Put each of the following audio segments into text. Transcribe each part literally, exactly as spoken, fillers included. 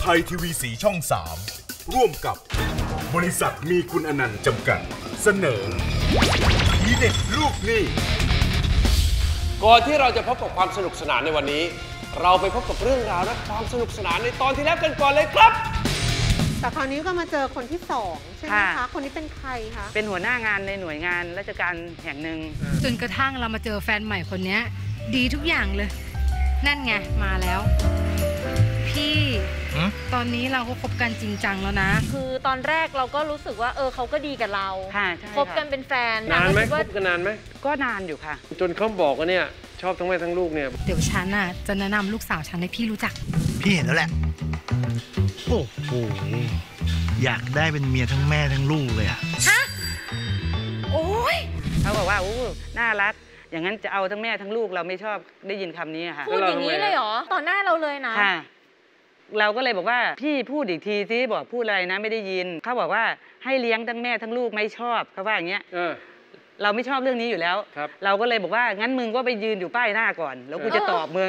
ทยทีวีสีช่องสามร่วมกับบริษัทมีคุณอนันต์จำกัดเสนอทีเด็ดลูกหนี้ก่อนที่เราจะพบกับความสนุกสนานในวันนี้เราไปพบกับเรื่องราวและความสนุกสนานในตอนที่แล้วกันก่อนเลยครับแต่คราวนี้ก็มาเจอคนที่สองใช่ไหมคะคนนี้เป็นใครคะเป็นหัวหน้างานในหน่วยงานราชการแห่งหนึ่งจนกระทั่งเรามาเจอแฟนใหม่คนนี้ดีทุกอย่างเลยนั่นไงมาแล้วพี่ตอนนี้เราก็คบกันจริงจังแล้วนะคือตอนแรกเราก็รู้สึกว่าเออเขาก็ดีกับเราคบกันเป็นแฟนนานไหมคบกันนานไหมก็นานอยู่ค่ะจนเขาบอกว่าเนี่ยชอบทั้งแม่ทั้งลูกเนี่ยเดี๋ยวฉันน่ะจะแนะนำลูกสาวฉันให้พี่รู้จักพี่เห็นแล้วแหละโอ้โหอยากได้เป็นเมียทั้งแม่ทั้งลูกเลยอะฮะโอ้ยเขาบอกว่าโอ้น่ารักอย่างนั้นจะเอาทั้งแม่ทั้งลูกเราไม่ชอบได้ยินคำนี้ค่ะพูดอย่างนี้เลยเหรอต่อหน้าเราเลยนะค่ะเราก็เลยบอกว่าพี่พูดอีกทีสิบอกพูดอะไรนะไม่ได้ยินเขาบอกว่าให้เลี้ยงทั้งแม่ทั้งลูกไม่ชอบเขาว่าอย่างเงี้ยเราไม่ชอบเรื่องนี้อยู่แล้วเราก็เลยบอกว่างั้นมึงก็ไปยืนอยู่ป้ายหน้าก่อนแล้วกูจะตอบมึง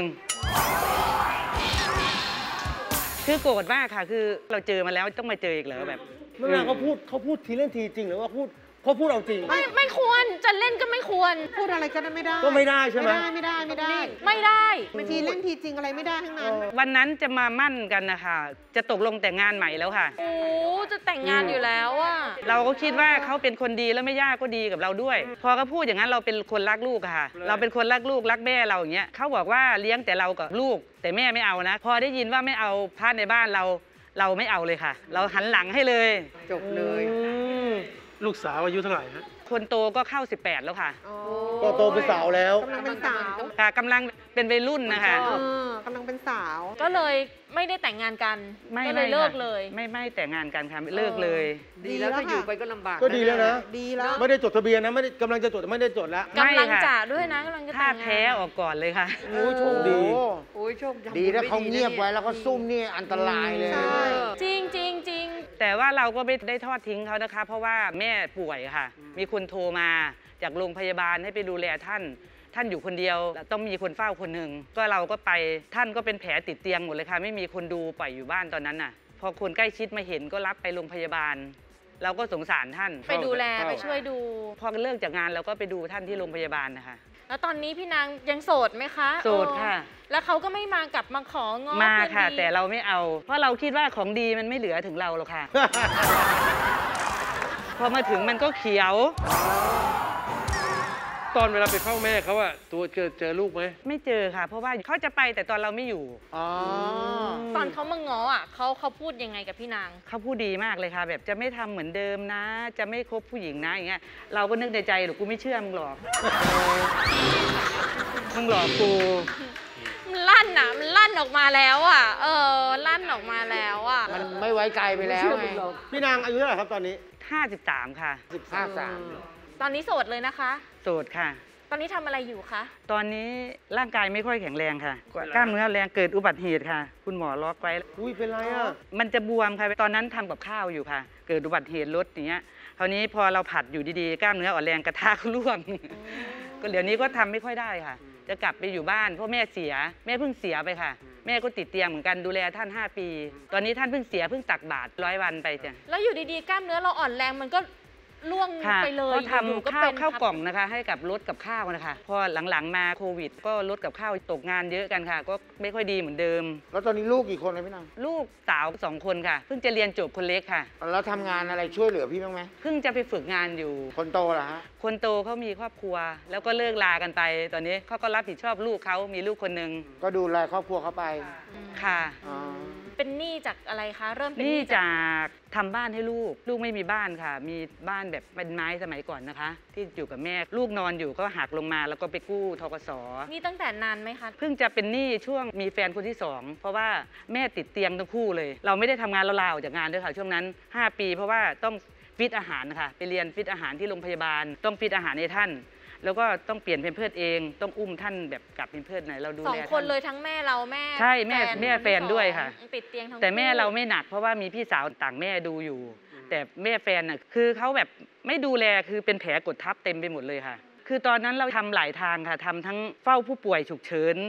คือโกรธมากค่ะคือเราเจอมาแล้วต้องมาเจออีกเหรอแบบเมื่อเขาพูดเขาพูดทีเล่นทีจริงหรือว่าพูดเขาพูดเอาจริงไม่ไม่ควรจะเล่นก็ไม่ควรพูดอะไรก็ไม่ได้ก็ไม่ได้ใช่ไหมไม่ได้ไม่ได้ไม่ได้บางทีเล่นทีจริงอะไรไม่ได้ทั้งนั้นวันนั้นจะมามั่นกันนะคะจะตกลงแต่งงานใหม่แล้วค่ะโอ้จะแต่งงานอยู่แล้วอ่ะเราก็คิดว่าเขาเป็นคนดีแล้วแม่ย่าก็ดีกับเราด้วยพอเขาพูดอย่างนั้นเราเป็นคนรักลูกค่ะเราเป็นคนรักลูกรักแม่เราอย่างเงี้ยเขาบอกว่าเลี้ยงแต่เรากับลูกแต่แม่ไม่เอานะพอได้ยินว่าไม่เอาพาร์ทในบ้านเราเราไม่เอาเลยค่ะเราหันหลังให้เลยจบเลยลูกสาวอายุเท่าไหร่ฮะคนโตก็เข้าสิบแปดแล้วค่ะก็โตเป็นสาวแล้วกำลังเป็นสาวค่ะกำลังเป็นวัยรุ่นนะคะกำลังเป็นสาวก็เลยไม่ได้แต่งงานกันก็เลยเลิกเลยไม่ไม่แต่งงานกันค่ะเลิกเลยดีแล้วถ้าอยู่ไปก็ลำบากก็ดีแล้วนะดีแล้วไม่ได้จดทะเบียนนะไม่ได้กำลังจะจดไม่ได้จดแล้วกำลังจะด้วยนะกำลังจะแต่งงานถ้าแพ้ออกก่อนเลยค่ะโอ้โชคดีโอ้ยโชคดีถ้าเขาเงียบไว้แล้วก็ซุ่มนี่อันตรายเลยจริงจริงจริงแต่ว่าเราก็ไม่ได้ทอดทิ้งเขานะคะเพราะว่าแม่ป่วยค่ะมีคนโทรมาจากโรงพยาบาลให้ไปดูแลท่านท่านอยู่คนเดียวต้องมีคนเฝ้าคนหนึ่งก็เราก็ไปท่านก็เป็นแผลติดเตียงหมดเลยค่ะไม่มีคนดูปล่อยอยู่บ้านตอนนั้นน่ะพอคนใกล้ชิดมาเห็นก็รับไปโรงพยาบาลเราก็สงสารท่านไปดูแลไปช่วยดูพอเลิกจากงานเราก็ไปดูท่านที่โรงพยาบาลนะคะแล้วตอนนี้พี่นางยังโสดไหมคะโสดค่ะแล้วเขาก็ไม่มากลับมาของ้อมาค่ะแต่เราไม่เอาเพราะเราคิดว่าของดีมันไม่เหลือถึงเราหรอกค่ะพอมาถึงมันก็เขียวตอนเวลาไปเฝ้าแม่เขาอะตัวเจอเจอลูกไหมไม่เจอค่ะเพราะว่าเขาจะไปแต่ตอนเราไม่อยู่อ๋อตอนเขามาง้ออะเขาเขาพูดยังไงกับพี่นางเขาพูดดีมากเลยค่ะแบบจะไม่ทำเหมือนเดิมนะจะไม่คบผู้หญิงนะอย่างเงี้ยเราก็นึกในใจหรอกกูไม่เชื่อมึงหรอกมึงหลอกกูมันลั่นอะมันลั่นออกมาแล้วอะเออลั่นออกมาแล้วอะมันไม่ไว้ใจไปแล้วไงพี่นางอายุเท่าไหร่ครับตอนนี้ห้าสิบสามค่ะสิบห้าสามตอนนี้โสดเลยนะคะโสดค่ะตอนนี้ทำอะไรอยู่คะตอนนี้ร่างกายไม่ค่อยแข็งแรงค่ะกล้ามเนื้อแรงเกิดอุบัติเหตุค่ะคุณหมอล็อกไว้อุ้ยเป็นไรอ่ะมันจะบวมค่ะตอนนั้นทำกับข้าวอยู่ค่ะเกิดอุบัติเหตุรถอย่างเงี้ยคราวนี้พอเราผัดอยู่ดีๆกล้ามเนื้ออ่อนแรงกระทากร่วงก็เดี๋ยวนี้ก็ทำไม่ค่อยได้ค่ะจะกลับไปอยู่บ้านเพราะแม่เสียแม่เพิ่งเสียไปค่ะแม่ก็ติดเตียงเหมือนกันดูแลท่านห้าปีตอนนี้ท่านเพิ่งเสียเพิ่งตักบาตรร้อยวันไปจ้ะแล้วอยู่ดีๆกล้ามเนื้อเราอ่อนแรงมันก็ล่วงไปเลยก็ทำข้าวข้าวกล่องนะคะให้กับรถกับข้าวนะคะพอหลังๆมาโควิดก็รถกับข้าวตกงานเยอะกันค่ะก็ไม่ค่อยดีเหมือนเดิมแล้วตอนนี้ลูกกี่คนเลยพี่นางลูกสาวสองคนค่ะเพิ่งจะเรียนจบคนเล็กค่ะแล้วทำงานอะไรช่วยเหลือพี่บ้างไหมเพิ่งจะไปฝึกงานอยู่คนโตเหรอฮะคนโตเขามีครอบครัวแล้วก็เลิกลากันไปตอนนี้เขาก็รับผิดชอบลูกเขามีลูกคนหนึ่งก็ดูแลครอบครัวเขาไปค่ะเป็นหนี้จากอะไรคะเริ่มเป็นหนี้จากทำบ้านให้ลูกลูกไม่มีบ้านค่ะมีบ้านแบบเป็นไม้สมัยก่อนนะคะที่อยู่กับแม่ลูกนอนอยู่ก็หักลงมาแล้วก็ไปกู้ธกส. นี่ตั้งแต่นานไหมคะเพิ่งจะเป็นหนี้ช่วงมีแฟนคนที่สองเพราะว่าแม่ติดเตียงทั้งคู่เลยเราไม่ได้ทำงานเราลาออกจากงานด้วยค่ะช่วงนั้นห้าปีเพราะว่าต้องฟิตอาหารนะคะไปเรียนฟิตอาหารที่โรงพยาบาลต้องฟิตอาหารให้ท่านแล้วก็ต้องเปลี่ยนเพมเพิร์สเองต้องอุ้มท่านแบบกลับเพมเพิร์สไหนเราดูแลสองคนเลยทั้งแม่เราแม่ใช่แม่แม่แฟนด้วยค่ะติดเตียงทั้งแต่แม่เราไม่หนักเพราะว่ามีพี่สาวต่างแม่ดูอยู่แต่แม่แฟนน่ะคือเขาแบบไม่ดูแลคือเป็นแผลกดทับเต็มไปหมดเลยค่ะคือตอนนั้นเราทำหลายทางค่ะทำทั้งเฝ้าผู้ป่วยฉุกเฉิน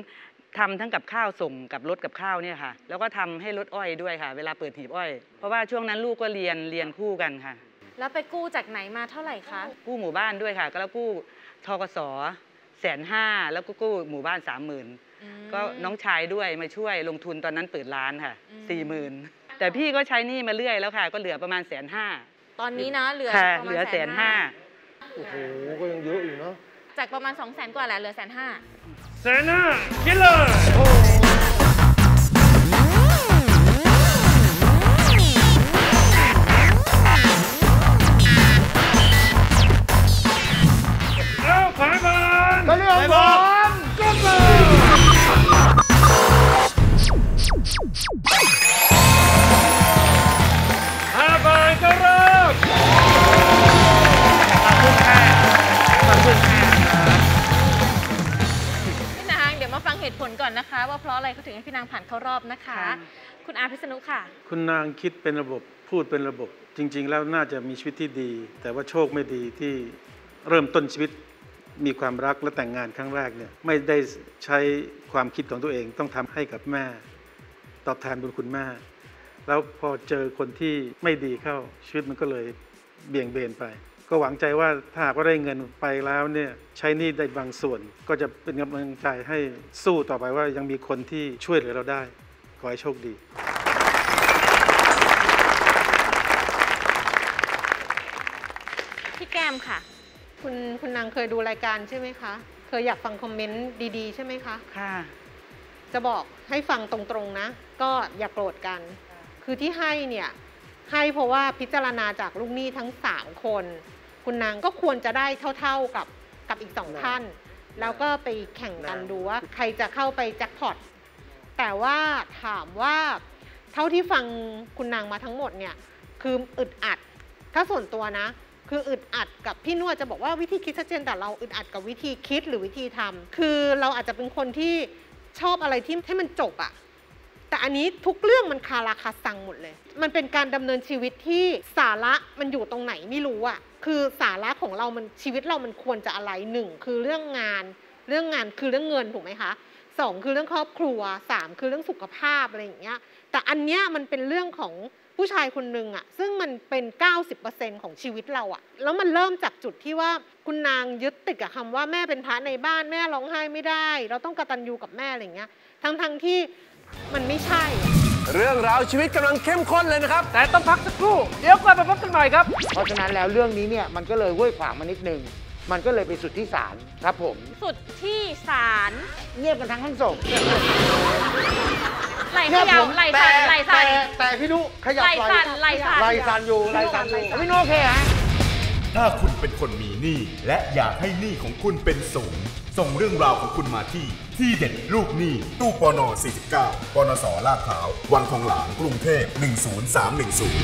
ทำทั้งกับข้าวส่งกับรถกับข้าวเนี่ยค่ะแล้วก็ทำให้รถอ้อยด้วยค่ะเวลาเปิดหีบอ้อยเพราะว่าช่วงนั้นลูกก็เรียนเรียนคู่กันค่ะแล้วไปกู้จากไหนมาเท่าไหร่คะกู้หมู่บ้านด้วยค่ะก็แล้วกู้ทกสแสนห้าแล้วก็กู้หมู่บ้านสามหมื่นก็น้องชายด้วยมาช่วยลงทุนตอนนั้นเปิดร้านค่ะสี่หมื่นแต่พี่ก็ใช้หนี้มาเรื่อยแล้วค่ะก็เหลือประมาณแสนห้าตอนนี้นะเหลือประมาณแสนห้าโอ้โหก็ยังเยอะอยู่เนาะจากประมาณสองแสนกว่าแหละเหลือแสนห้าแสนห้าคิดเลยเอาขายบอลก็เรื่องบอลก็บอลห้าบาทก็เริ่มขอบคุณค่ะขอบคุณค่ะพี่นางเดี๋ยวมาฟังเหตุผลก่อนนะคะว่าเพราะอะไรเขาถึงให้พี่นางผ่านเข้ารอบนะคะคุณอาพิษณุค่ะคุณนางคิดเป็นระบบพูดเป็นระบบจริงๆแล้วน่าจะมีชีวิตที่ดีแต่ว่าโชคไม่ดีที่เริ่มต้นชีวิตมีความรักและแต่งงานครั้งแรกเนี่ยไม่ได้ใช้ความคิดของตัวเองต้องทำให้กับแม่ตอบแทนบุญคุณแม่แล้วพอเจอคนที่ไม่ดีเข้าชีวิตมันก็เลยเบี่ยงเบนไปก็หวังใจว่าถ้าหากว่าได้เงินไปแล้วเนี่ยใช้หนี้ได้บางส่วนก็จะเป็นกำลังใจให้สู้ต่อไปว่ายังมีคนที่ช่วยเหลือเราได้ขอให้โชคดีพี่แก้มค่ะคุณคุณนางเคยดูรายการใช่ไหมคะเคยอยากฟังคอมเมนต์ดีๆใช่ไหมคะค่ะจะบอกให้ฟังตรงๆนะก็อย่าโกรธกันคือที่ให้เนี่ยให้เพราะว่าพิจารณาจากลูกหนี้ทั้งสามคนคุณนางก็ควรจะได้เท่าๆกับกับอีกสองท่านแล้วก็ไปแข่งกันดูว่าใครจะเข้าไปแจ็คพอตแต่ว่าถามว่าเท่าที่ฟังคุณนางมาทั้งหมดเนี่ยคืออึดอัดถ้าส่วนตัวนะคืออึดอัดกับพี่นวดจะบอกว่าวิธีคิดชัดเจนแต่เราอึดอัดกับวิธีคิดหรือวิธีทำคือเราอาจจะเป็นคนที่ชอบอะไรที่ให้มันจบอะแต่อันนี้ทุกเรื่องมันคาราคาซังหมดเลยมันเป็นการดำเนินชีวิตที่สาระมันอยู่ตรงไหนไม่รู้อะคือสาระของเรามันชีวิตเรามันควรจะอะไรหนึ่งคือเรื่องงานเรื่องงานคือเรื่องเงินถูกไหมคะสองคือเรื่องครอบครัวสามคือเรื่องสุขภาพอะไรอย่างเงี้ยแต่อันเนี้ยมันเป็นเรื่องของผู้ชายคนหนึ่งอะซึ่งมันเป็น เก้าสิบเปอร์เซ็นต์ ของชีวิตเราอะแล้วมันเริ่มจากจุดที่ว่าคุณนางยึดติดกับคำว่าแม่เป็นพระในบ้านแม่ร้องไห้ไม่ได้เราต้องกตัญญูกับแม่อะไรอย่างเงี้ยทั้งๆที่มันไม่ใช่เรื่องราวชีวิตกำลังเข้มข้นเลยนะครับแต่ต้องพักสักครู่เดี๋ยวกลับมาพบกันใหม่ครับเพราะฉะนั้นแล้วเรื่องนี้เนี่ยมันก็เลยห้วยขวางมานิดนึงมันก็เลยไปสุดที่ศาลครับผมสุดที่ศาลเงียบกันทั้งห้องส่งไหลขยับไหลสั่นไหลสั่นแต่พี่นุขยับไหลสั่นไหลสั่นไหลสั่นอยู่ไหลสั่นอยู่พี่นุโอเคฮะถ้าคุณเป็นคนมีหนี้และอยากให้หนี้ของคุณเป็นศูนย์ส่งเรื่องราวของคุณมาที่ที่เด็ดลูกหนี้ตู้ปนสี่สิบเก้าปนสลาดพร้าววังทองหลางกรุงเทพหนึ่งศูนย์สามหนึ่งศูนย์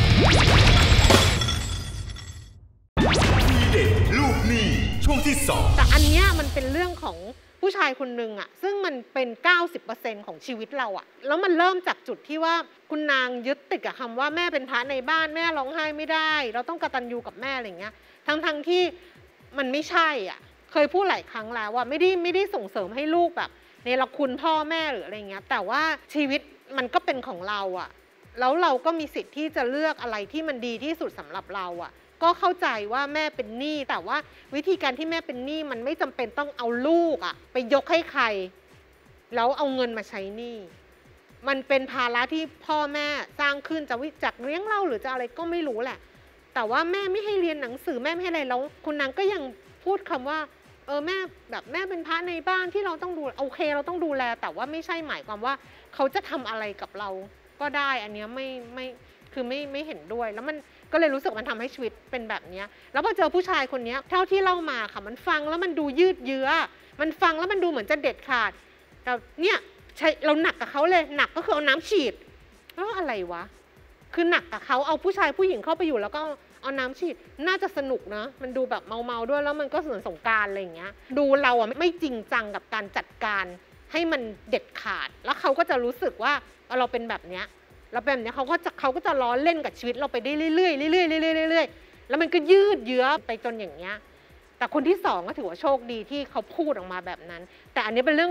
ที่เด็ดลูกหนี้ช่วงที่สองแต่อันเนี้ยมันเป็นเรื่องของผู้ชายคนหนึ่งอะซึ่งมันเป็น เก้าสิบเปอร์เซ็นต์ ของชีวิตเราอะแล้วมันเริ่มจากจุดที่ว่าคุณนางยึดติดกับคำว่าแม่เป็นพระในบ้านแม่ร้องไห้ไม่ได้เราต้องกตัญญูกับแม่อะไรอย่างเงี้ยทั้งๆที่มันไม่ใช่อ่ะเคยพูดหลายครั้งแล้วว่าไม่ได้ไม่ได้ส่งเสริมให้ลูกแบบเนรคุณพ่อแม่หรืออะไรเงี้ยแต่ว่าชีวิตมันก็เป็นของเราอ่ะแล้วเราก็มีสิทธิ์ที่จะเลือกอะไรที่มันดีที่สุดสำหรับเราอ่ะก็เข้าใจว่าแม่เป็นหนี้แต่ว่าวิธีการที่แม่เป็นหนี้มันไม่จำเป็นต้องเอาลูกอ่ะไปยกให้ใครแล้วเอาเงินมาใช้หนี้มันเป็นภาระที่พ่อแม่สร้างขึ้นจะวิจักเลี้ยงเราหรือจะอะไรก็ไม่รู้แหละแต่ว่าแม่ไม่ให้เรียนหนังสือแม่ไม่ให้อะไรแล้วคุณนางก็ยังพูดคำว่าเออแม่แบบแม่เป็นพระในบ้านที่เราต้องดูโอเคเราต้องดูแลแต่ว่าไม่ใช่หมายความว่าเขาจะทำอะไรกับเราก็ได้อันนี้ไม่ไม่คือไม่ไม่เห็นด้วยแล้วมันก็เลยรู้สึกมันทำให้ชีวิตเป็นแบบนี้แล้วพอเจอผู้ชายคนนี้เท่าที่เล่ามาค่ะมันฟังแล้วมันดูยืดเยื้อมันฟังแล้วมันดูเหมือนจะเด็ดขาดแต่เนี่ยใช่เราหนักกับเขาเลยหนักก็คือเอาน้ำฉีดแล้วอะไรวะคือหนักกับเขาเอาผู้ชายผู้หญิงเข้าไปอยู่แล้วก็เอาน้ำฉีดน่าจะสนุกนะมันดูแบบเมาๆด้วยแล้วมันก็เหมือนสงกรานต์อะไรอย่างเงี้ยดูเราอ่ะไม่จริงจังกับการจัดการให้มันเด็ดขาดแล้วเขาก็จะรู้สึกว่าเราเป็นแบบเนี้ยเราเป็นแบบเนี้ยเขาก็จะเขาก็จะล้อเล่นกับชีวิตเราไปได้เรื่อยๆเรื่อยๆเรื่อยๆเรื่อยๆแล้วมันก็ยืดเยื้อไปจนอย่างเงี้ยแต่คนที่สองก็ถือว่าโชคดีที่เขาพูดออกมาแบบนั้นแต่อันนี้เป็นเรื่อง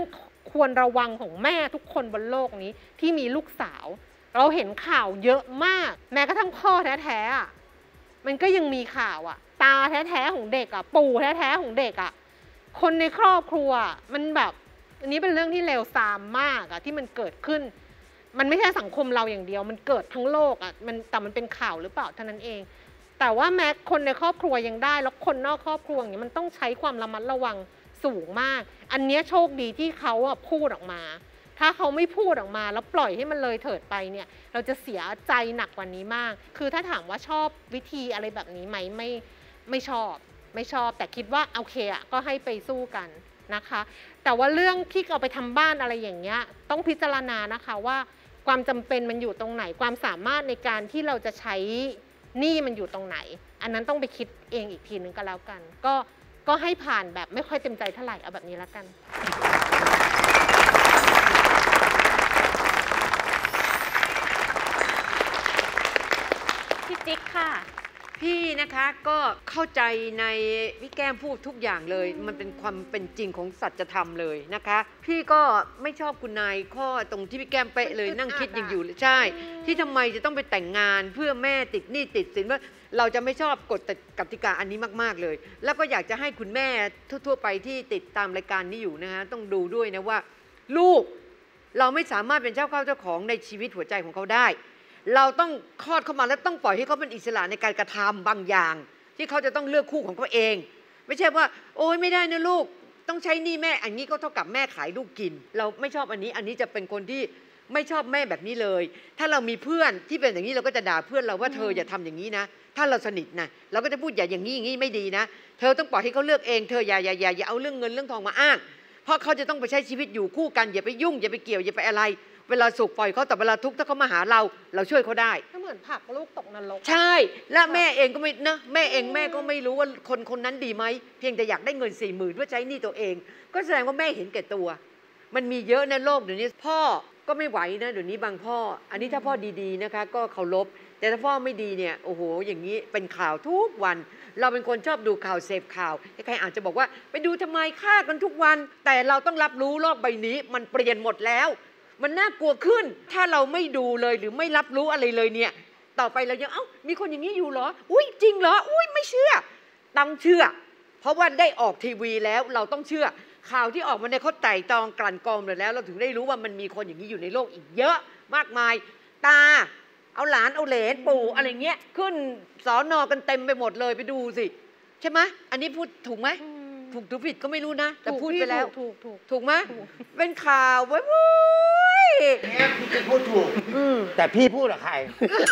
ควรระวังของแม่ทุกคนบนโลกนี้ที่มีลูกสาวเราเห็นข่าวเยอะมากแม้กระทั่งพ่อแท้ๆอ่ะมันก็ยังมีข่าวอ่ะตาแท้ๆของเด็กอ่ะปู่แท้ๆของเด็กอ่ะคนในครอบครัวมันแบบอันนี้เป็นเรื่องที่เลวทรามมากอ่ะที่มันเกิดขึ้นมันไม่ใช่สังคมเราอย่างเดียวมันเกิดทั้งโลกอ่ะมันแต่มันเป็นข่าวหรือเปล่าเท่านั้นเองแต่ว่าแม้คนในครอบครัวยังได้แล้วคนนอกครอบครัวอย่างนี้มันต้องใช้ความระมัดระวังสูงมากอันนี้โชคดีที่เขาอ่ะพูดออกมาถ้าเขาไม่พูดออกมาแล้วปล่อยให้มันเลยเถิดไปเนี่ยเราจะเสียใจหนักกว่านี้มากคือถ้าถามว่าชอบวิธีอะไรแบบนี้ไหมไม่ไม่ชอบไม่ชอบแต่คิดว่าโอเคอ่ะก็ให้ไปสู้กันนะคะแต่ว่าเรื่องที่เอาไปทำบ้านอะไรอย่างเงี้ยต้องพิจารณานะคะว่าความจำเป็นมันอยู่ตรงไหนความสามารถในการที่เราจะใช้หนี้มันอยู่ตรงไหนอันนั้นต้องไปคิดเองอีกทีนึงก็แล้วกันก็ก็ให้ผ่านแบบไม่ค่อยเต็มใจเท่าไหร่เอาแบบนี้แล้วกันพี่จิ๊กค่ะพี่นะคะก็เข้าใจในพี่แก้มพูดทุกอย่างเลยมันเป็นความเป็นจริงของสัจธรรมเลยนะคะพี่ก็ไม่ชอบคุณนายข้อตรงที่พี่แก้มเป๊ะเลยนั่งคิดยังอยู่ใช่ที่ทำไมจะต้องไปแต่งงานเพื่อแม่ติดหนี้ติดสินว่าเราจะไม่ชอบกฎกติกาอันนี้มากๆเลยแล้วก็อยากจะให้คุณแม่ทั่วๆไปที่ติดตามรายการนี้อยู่นะคะต้องดูด้วยนะว่าลูกเราไม่สามารถเป็นเจ้าเข้าเจ้าของในชีวิตหัวใจของเขาได้เราต้องคลอดเข้ามาแล้วต้องปล่อยให้เขาเป็นอิสระในการกระทำบางอย่างที่เขาจะต้องเลือกคู่ของเขาเองไม่ใช่ว่าโอ๊ยไม่ได้นะลูกต้องใช้หนี้แม่อันนี้ก็เท่ากับแม่ขายลูกกินเราไม่ชอบอันนี้อันนี้จะเป็นคนที่ไม่ชอบแม่แบบนี้เลยถ้าเรามีเพื่อนที่เป็นอย่างนี้เราก็จะด่าเพื่อนเราว่าเธออย่าทำอย่างนี้นะถ้าเราสนิทนะเราก็จะพูดอย่าอย่างนี้อย่างนี้ไม่ดีนะเธอต้องปล่อยให้เขาเลือกเองเธออย่าอย่าอย่าอย่าเอาเรื่องเงินเรื่องทองมาอ้างเพราะเขาจะต้องไปใช้ชีวิตอยู่คู่กันอย่าไปยุ่งอย่าไปเกี่ยวอย่าไปอะไรเวลาสุขปล่อยเขาแต่เวลาทุกข์ถ้าเขามาหาเราเราช่วยเขาได้ก็เหมือนผลักลูกตกนรกใช่และแม่เองก็ไม่นะแม่เองแม่ก็ไม่รู้ว่าคนคนนั้นดีไหมเพียงแต่อยากได้เงินสี่หมื่นเพื่อใช้หนี้ตัวเองก็แสดงว่าแม่เห็นแก่ตัวมันมีเยอะในโลกเดี๋ยวนี้พ่อก็ไม่ไหวนะเดี๋ยวนี้บางพ่ออันนี้ถ้าพ่อดีๆนะคะก็เคารพแต่ถ้าพ่อไม่ดีเนี่ยโอ้โหอย่างนี้เป็นข่าวทุกวันเราเป็นคนชอบดูข่าวเสพข่าวใครอาจจะบอกว่าไปดูทำไมฆ่ากันทุกวันแต่เราต้องรับรู้โลกใบนี้มันเปลี่ยนหมดแล้วมันน่ากลัวขึ้นถ้าเราไม่ดูเลยหรือไม่รับรู้อะไรเลยเนี่ยต่อไปเรายังเอ้ามีคนอย่างนี้อยู่เหรออุ้ยจริงเหรออุ้ยไม่เชื่อต้องเชื่อเพราะว่าได้ออกทีวีแล้วเราต้องเชื่อข่าวที่ออกมาในเขาไต่ตองกลั่นกรองเลยแล้วเราถึงได้รู้ว่ามันมีคนอย่างนี้อยู่ในโลกอีกเยอะมากมายตาเอาหลานเอาเหลนปู่อะไรเงี้ยขึ้นสอนอกันเต็มไปหมดเลยไปดูสิใช่ไหมอันนี้พูดถูกไหมถูกหรือผิดก็ไม่รู้นะแต่พูดไปแล้วถูกถูกถูกไหมเป็นข่าวเว้ยเนี่ยพี่จะพูดถูกแต่พี่พูดกับใคร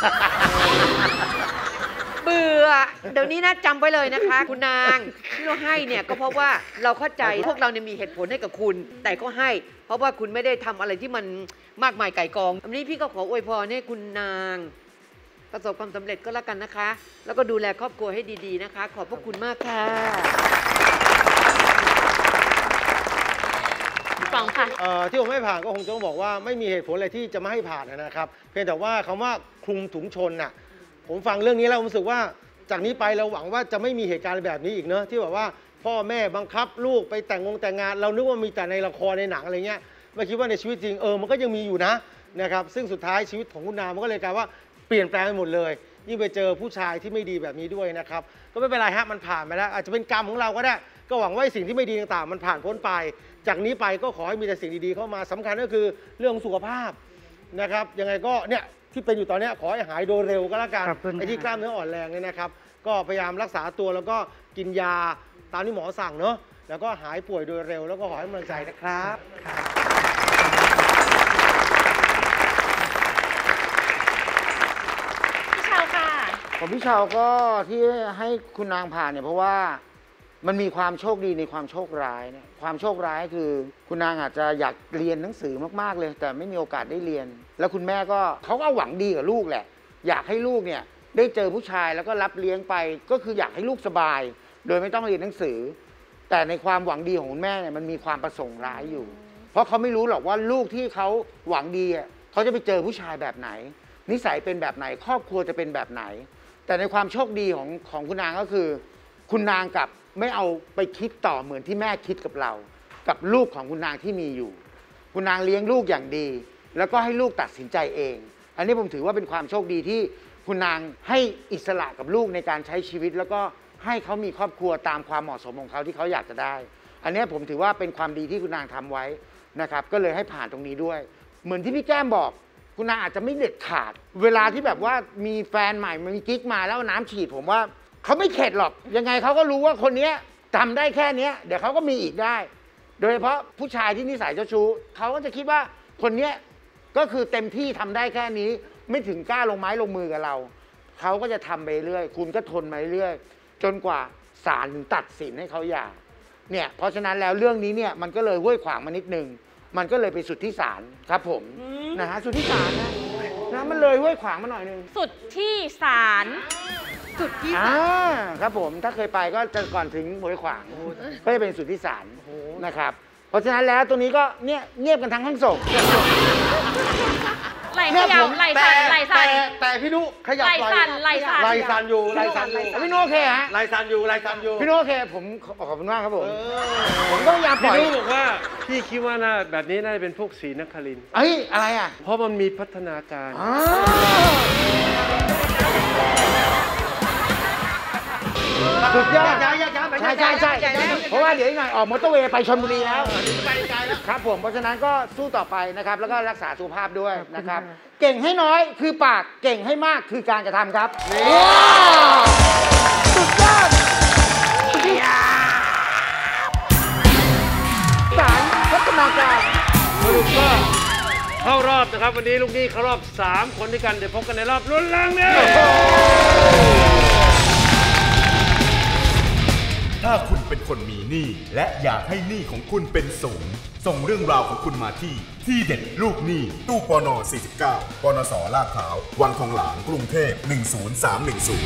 เบื่อเดี๋ยวนี้นะจำไว้เลยนะคะคุณนางที่เราให้เนี่ยก็เพราะว่าเราเข้าใจพวกเราเนี่ยมีเหตุผลให้กับคุณแต่ก็ให้เพราะว่าคุณไม่ได้ทำอะไรที่มันมากมายไก่กองอันนี้พี่ก็ขออวยพรให้คุณนางประสบความสำเร็จก็แล้วกันนะคะแล้วก็ดูแลครอบครัวให้ดีๆนะคะขอบพระคุณมากค่ะฟองค่ะที่ผมไม่ผ่านก็คงต้องบอกว่าไม่มีเหตุผลอะไรที่จะไม่ให้ผ่านนะครับเพียงแต่ว่าคำว่าคลุมถุงชนน่ะผมฟังเรื่องนี้แล้วผมรู้สึกว่าจากนี้ไปเราหวังว่าจะไม่มีเหตุการณ์แบบนี้อีกเนอะที่แบบว่าพ่อแม่บังคับลูกไปแต่งงงแต่งงานเรานึกว่ามีแต่ในละครในหนังอะไรเงี้ยไม่คิดว่าในชีวิตจริงเออมันก็ยังมีอยู่นะนะครับซึ่งสุดท้ายชีวิตของคุณนางมันก็เลยกลายว่าเปลี่ยนแปลงไปหมดเลยยิ่งไปเจอผู้ชายที่ไม่ดีแบบนี้ด้วยนะครับก็ไม่เป็นไรฮะมันผ่านมาแล้วอาจจะเป็นกรรมของเราก็ได้ก็หวังว่าสิ่งที่ไม่ดีต่างๆมันผ่านพ้นไปจากนี้ไปก็ขอให้มีแต่สิ่งดีๆเข้ามาสำคัญก็คือเรื่องสุขภาพนะครับยังไงก็เนี่ยที่เป็นอยู่ตอนนี้ขอให้หายโดยเร็วก็แล้วกันไอ้ที่กล้ามเนื้ออ่อนแรงเนี่ยนะครับก็พยายามรักษาตัวแล้วก็กินยาตามที่หมอสั่งเนาะแล้วก็หายป่วยโดยเร็วแล้วก็ขอให้กำลังใจนะครับพี่เชาค่ะผมพี่เชาก็ที่ให้คุณนางผ่านเนี่ยเพราะว่ามันมีความโชคดีในความโชคร้ายเนี่ยความโชคร้ายคือคุณนางอาจจะอยากเรียนหนังสือมากๆเลยแต่ไม่มีโอกาสได้เรียนแล้วคุณแม่ก็เขาก็หวังดีกับลูกแหละอยากให้ลูกเนี่ยได้เจอผู้ชายแล้วก็รับเลี้ยงไปก็คืออยากให้ลูกสบายโดยไม่ต้องเรียนหนังสือแต่ในความหวังดีของคุณแม่เนี่ยมันมีความประสงค์ร้ายอยู่เพราะเขาไม่รู้หรอกว่าลูกที่เขาหวังดีเขาจะไปเจอผู้ชายแบบไหนนิสัยเป็นแบบไหนครอบครัวจะเป็นแบบไหนแต่ในความโชคดีของของคุณนางก็คือคุณนางกับไม่เอาไปคิดต่อเหมือนที่แม่คิดกับเรากับลูกของคุณนางที่มีอยู่คุณนางเลี้ยงลูกอย่างดี แล้วก็ให้ลูกตัดสินใจเอง อันนี้ผมถือว่าเป็นความโชคดีที่คุณนางให้อิสระกับลูกในการใช้ชีวิต แล้วก็ให้เขามีครอบครัวตามความเหมาะสมของเขาที่เขาอยากจะได้ อันนี้ผมถือว่าเป็นความดีที่คุณนางทำไว้นะครับก็เลยให้ผ่านตรงนี้ด้วยเหมือนที่พี่แก้มบอกคุณนางอาจจะไม่เด็ดขาดเวลาที่แบบว่ามีแฟนใหม่มีกิ๊กมาแล้วน้ำฉีดผมว่าเขาไม่เข็ดหรอกยังไงเขาก็รู้ว่าคนนี้ทำได้แค่นี้เดี๋ยวเขาก็มีอีกได้โดยเฉพาะผู้ชายที่นิสัยเจ้าชู้เขาก็จะคิดว่าคนนี้ก็คือเต็มที่ทำได้แค่นี้ไม่ถึงกล้าลงไม้ลงมือกับเราเขาก็จะทำไปเรื่อยคุณก็ทนมาเรื่อยจนกว่าศาลถึงตัดสินให้เขาหย่าเนี่ยเพราะฉะนั้นแล้วเรื่องนี้เนี่ยมันก็เลยห้วยขวางมานิดนึงมันก็เลยไปสุดที่ศาลครับผมนะฮะสุดที่ศาลนะนะมันเลยห้วยขวางมาหน่อยนึงสุดที่ศาลสุดที่ศาลครับผมถ้าเคยไปก็จะก่อนถึงห้วยขวางก็จะเป็นสุดที่ศาลนะครับเพราะฉะนั้นแล้วตรงนี้ก็เนี่ยเงียบกันทั้งห้องส่งไหลขยับไหลสั่นไหลสั่นแต่พี่นุขยับไหลสั่นไหลสั่นไหลสั่นอยู่ไหลสั่นอยู่พี่นุโอเคฮะไหลสั่นอยู่ไหลสั่นอยู่พี่นุโอเคผมขอบคุณมากครับผมผมต้องพยายามปล่อยพี่นุบอกว่าพี่คิดว่าน่าแบบนี้น่าจะเป็นพวกศรีนครินทร์เอ้ยอะไรอ่ะเพราะมันมีพัฒนาการสุดยอดใช่ใช่ใช่เพราะว่าเดี๋ยวอีกหน่อยออกมอเตอร์เวย์ไปชลบุรีแล้วไปไกลแล้วครับผมเพราะฉะนั้นก็สู้ต่อไปนะครับแล้วก็รักษาสุขภาพด้วยนะครับเก่งให้น้อยคือปากเก่งให้มากคือการกระทำครับสุดยอดสารพัฒนาการสรุปก็เข้ารอบนะครับวันนี้ลูกหนี้เข้ารอบสามคนด้วยกันเดี๋ยวพบกันในรอบลุ้นล้างเนี่ยถ้าคุณเป็นคนมีหนี้และอยากให้หนี้ของคุณเป็นศูนย์ส่งเรื่องราวของคุณมาที่ที่เด็ดลูกหนี้ตู้ปนสี่สิบเก้าปนสลาดพร้าววังทองหลางกรุงเทพหนึ่งศูนย์สามหนึ่งศูนย์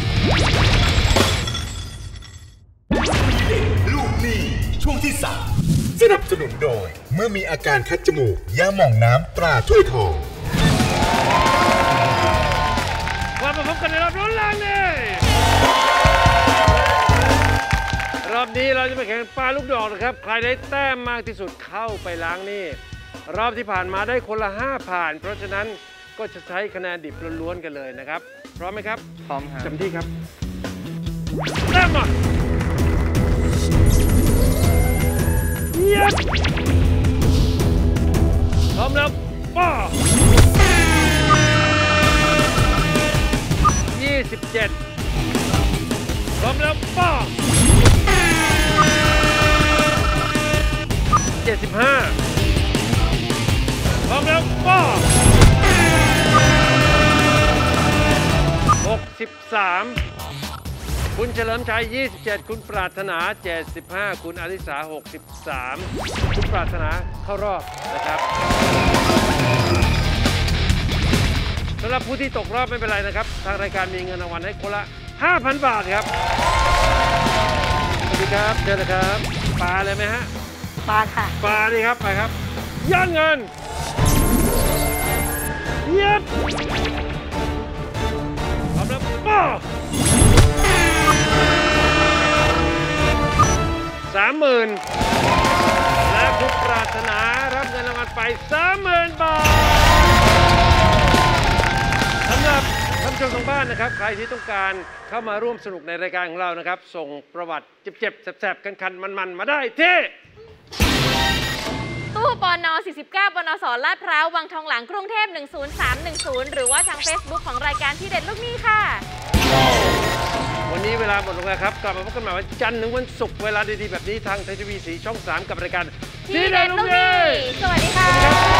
ที่เด็ดลูกหนี้ช่วงที่สามสนับสนุนโดยเมื่อมีอาการคัดจมูกยาหม่องน้ำตราถ้วยทองมาพบกันในรอบลุ้นล้างเนี่ยรอบนี้เราจะไปแข่งปลาลูกดอกนะครับใครได้แต้มมากที่สุดเข้าไปล้างนี่รอบที่ผ่านมาได้คนละห้าผ่านเพราะฉะนั้นก็จะใช้คะแนนดิบล้วนๆกันเลยนะครับพร้อมไหมครับพร้อมครับจำที่ครับแต้มหน่อยเยี่ยมพร้อมแล้วป้ายี่สิบเจ็ดพร้อมแล้วป้าเจ็ดสิบห้าพร้อมแล้วป้าหกสิบสามคุณเฉลิมชัยยี่สิบเจ็ดคุณปรารถนาเจ็ดสิบห้าคุณอลิสาหกสิบสามคุณปรารถนาเข้ารอบนะครับสำหรับผู้ที่ตกรอบไม่เป็นไรนะครับทางรายการมีเงินรางวัลให้คนละ ห้าพัน บาทครับสวัสดีครับเชิญนะครับปลาเลยไหมฮะปลาค่ะปลาดีครับไปครับย่างเงินเย็บพร้อมแล้วป้าสามหมื่นและผู้ปรารถนารับเงินรางวัลไปสามหมื่นบาทสำหรับท่านผู้ชมทางบ้านนะครับใครที่ต้องการเข้ามาร่วมสนุกในรายการของเรานะครับส่งประวัติเจ็บๆแสบๆคันๆมันๆมาได้ที่ตู้ปนสี่สิบเก้าปนสลาดพร้าววังทองหลางกรุงเทพหนึ่งศูนย์สามหนึ่งศูนย์หรือว่าทาง Facebook ของรายการที่เด็ดลูกหนี้ค่ะวันนี้เวลาหมดลงแล้วครับกลับมาพบกันใหม่วันจันทร์ถึงวันศุกร์เวลาดีๆแบบนี้ทางไทยทีวีสีช่องสามกับรายการที่เด็ดลูกหนี้สวัสดีค่ะ